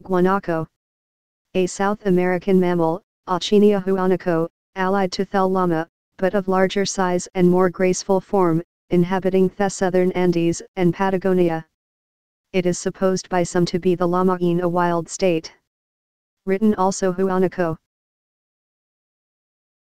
Guanaco. A South American mammal, Auchinia guanaco, allied to thel llama, but of larger size and more graceful form, inhabiting the southern Andes and Patagonia. It is supposed by some to be the llama in a wild state. Written also guanaco.